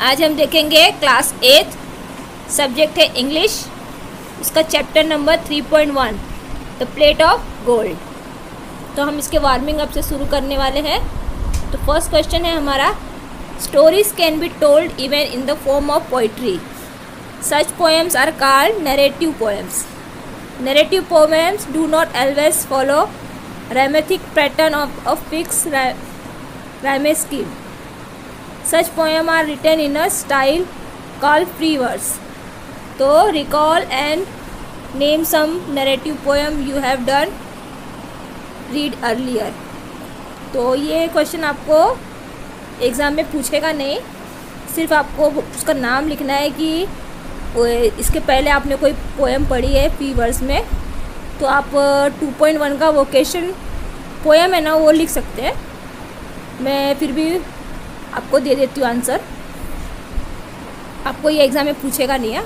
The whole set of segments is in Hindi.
आज हम देखेंगे क्लास 8 सब्जेक्ट है इंग्लिश, उसका chapter number 3.1 the plate of gold. तो हम इसके वार्मिंग अप से शुरू करने वाले हैं। तो फर्स्ट क्वेश्चन है हमारा, stories can be told even in the form of poetry, such poems are called narrative poems. Narrative poems do not always follow rhythmic pattern of fixed rhyme scheme. Such poems are written in a style called free verse. So recall and name some narrative poem you have done read earlier. तो ये क्वेश्चन आपको एग्ज़ाम में पूछेगा नहीं, सिर्फ आपको उसका नाम लिखना है कि इसके पहले आपने कोई पोएम पढ़ी है फ्री वर्स में। तो आप 2.1 का वोकेशन पोएम है ना, वो लिख सकते हैं। मैं फिर भी आपको दे देती हूँ आंसर, आपको ये एग्ज़ाम में पूछेगा नहीं है।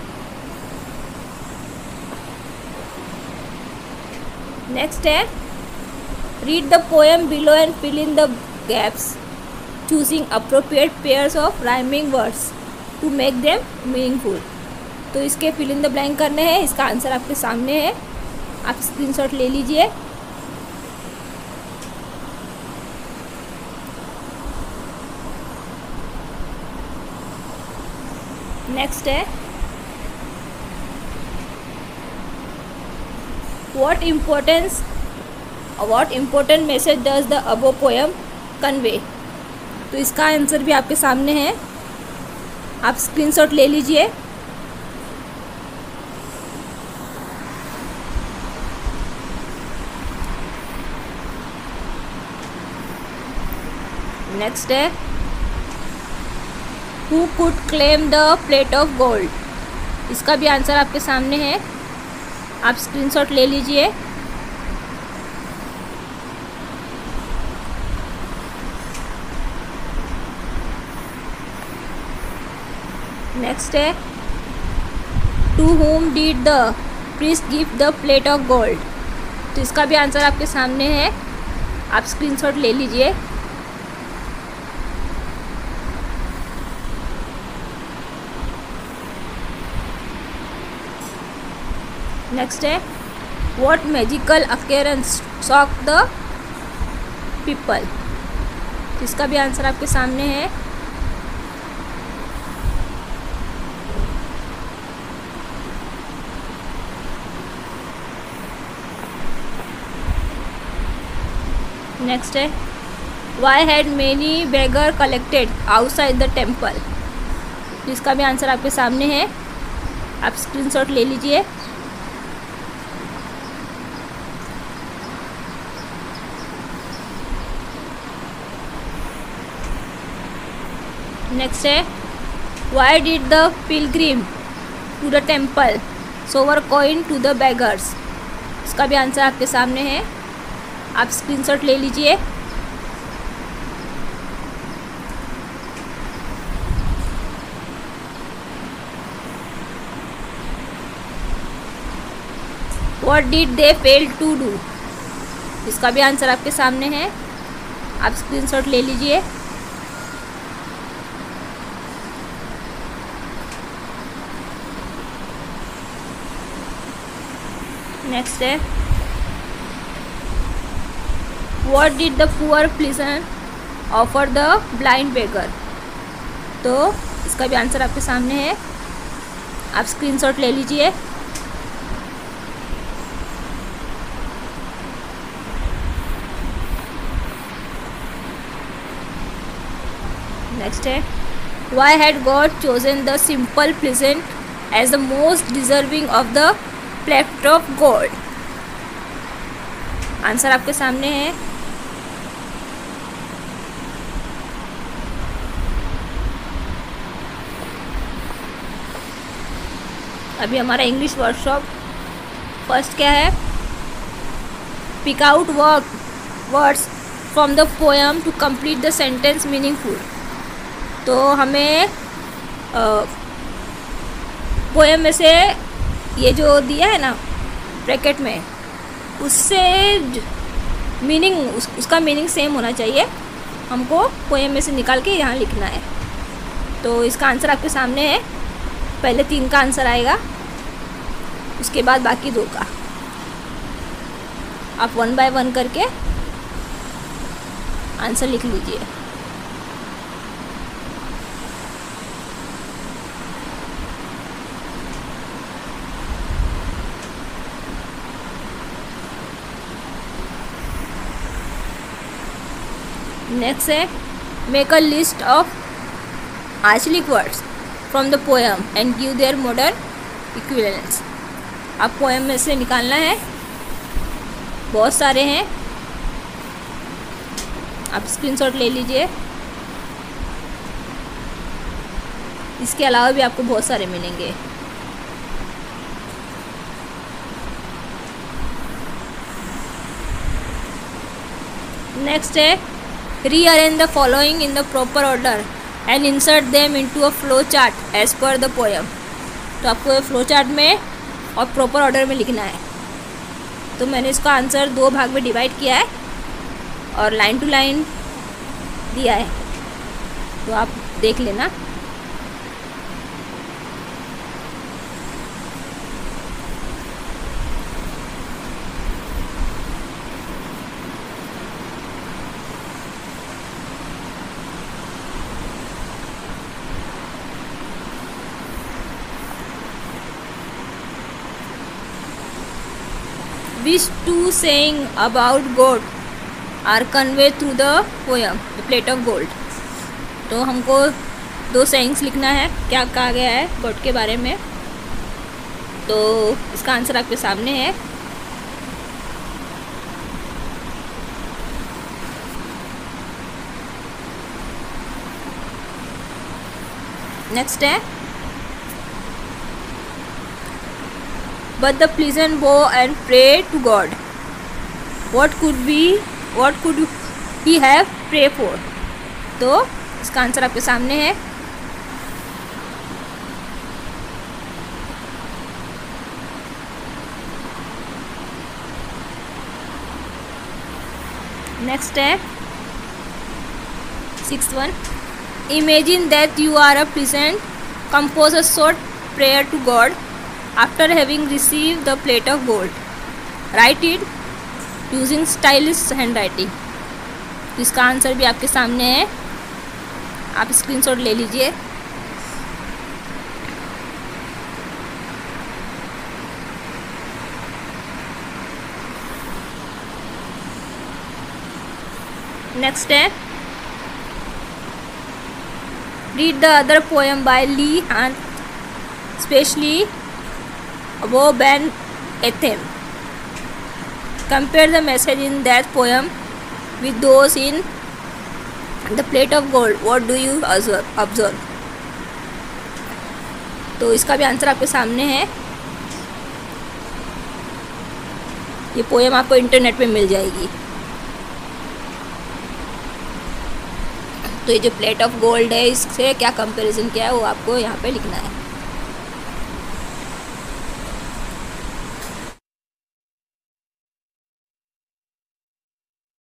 नेक्स्ट है, read the poem below and fill in the gaps choosing appropriate pairs of rhyming words to make them meaningful. तो इसके फिल इन द ब्लैंक करने हैं, इसका आंसर आपके सामने है, आप स्क्रीनशॉट ले लीजिए। नेक्स्ट है, what important message does the above poem convey. तो इसका आंसर भी आपके सामने है, आप स्क्रीनशॉट ले लीजिए। नेक्स्ट है, who could claim the plate of gold. इसका भी आंसर आपके सामने है, आप स्क्रीनशॉट ले लीजिए। नेक्स्ट है, to whom did the priest give the plate of gold. तो इसका भी आंसर आपके सामने है, आप स्क्रीनशॉट ले लीजिए। नेक्स्ट है, what magical occurrence shook the people. इसका भी आंसर आपके सामने है। नेक्स्ट है, why had many beggar collected outside the temple. इसका भी आंसर आपके सामने है, आप स्क्रीनशॉट ले लीजिए। नेक्स्ट है, why did the pilgrim to the temple shower coin to the beggars. इसका भी आंसर आपके सामने है, आप स्क्रीनशॉट ले लीजिए। What did they fail to do. इसका भी आंसर आपके सामने है, आप स्क्रीनशॉट ले लीजिए। नेक्स्ट है, what did the poor peasant offer the blind beggar. तो इसका भी आंसर आपके सामने है, आप स्क्रीनशॉट ले लीजिए। नेक्स्ट है, why had God chosen the simple peasant as the most deserving of the plate of gold. Answer आपके सामने है। अभी हमारा इंग्लिश वर्कशॉप फर्स्ट क्या है, pick out words from the poem to complete the sentence meaningful. तो हमें पोएम में से ये जो दिया है ना ब्रैकेट में, उससे उसका मीनिंग सेम होना चाहिए। हमको पोएम में से निकाल के यहाँ लिखना है। तो इसका आंसर आपके सामने है। पहले 3 का आंसर आएगा, उसके बाद बाकी 2 का। आप 1 बाय 1 करके आंसर लिख लीजिए। नेक्स्ट है मेक अ लिस्ट ऑफ आंचलिक words from the poem and give their modern equivalents. आप पोएम में से निकालना है, बहुत सारे हैं, आप स्क्रीनशॉट ले लीजिए। इसके अलावा भी आपको बहुत सारे मिलेंगे। नेक्स्ट है rearrange the following in the proper order and insert them into a flow chart as per the poem. तो आपको फ्लो चार्ट में और प्रॉपर ऑर्डर में लिखना है। तो मैंने इसका आंसर 2 भाग में डिवाइड किया है और लाइन टू लाइन दिया है, तो आप देख लेना। Which 2 saying about goat are conveyed through the poem The Plate of Gold? तो हमको 2 sayings लिखना है, क्या कहा गया है गोट के बारे में। तो इसका आंसर आपके सामने है। नेक्स्ट है but the pleasant bow and pray to God. What could he have pray for? तो इसका आंसर आपके सामने है। नेक्स्ट है 6th one. Imagine that you are a peasant. Compose a short prayer to God after having received the plate of gold. Write it using stylish handwriting. तो इसका आंसर भी आपके सामने है, आप स्क्रीनशॉट ले लीजिए। नेक्स्ट है read the other poem by Leigh Hunt especially Abou Ben Adhem. Compare the message in that poem with those in the plate of gold. What do you observe? तो इसका भी आंसर आपके सामने है। ये पोएम आपको इंटरनेट पे मिल जाएगी। तो ये जो प्लेट ऑफ गोल्ड है इससे क्या कंपैरिजन किया है वो आपको यहाँ पे लिखना है।